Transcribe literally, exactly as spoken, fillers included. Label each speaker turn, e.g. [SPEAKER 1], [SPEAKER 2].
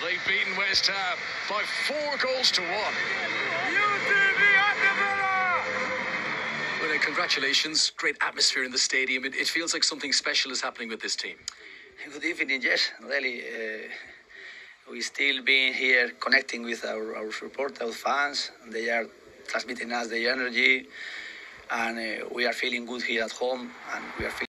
[SPEAKER 1] They've beaten West Ham by four goals to one. Well, uh, congratulations. Great atmosphere in the stadium. It, it feels like something special is happening with this team.
[SPEAKER 2] Good evening, yes, really. Uh, we still being here connecting with our, our support, our fans. They are transmitting us the energy, and uh, we are feeling good here at home, and we are feeling